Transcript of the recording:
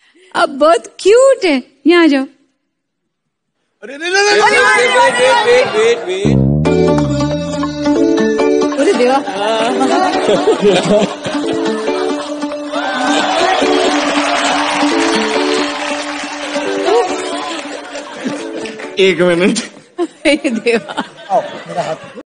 अब बहुत क्यूट है, यहाँ आ जाओ। अरे देवा। एक मिनट। देवा।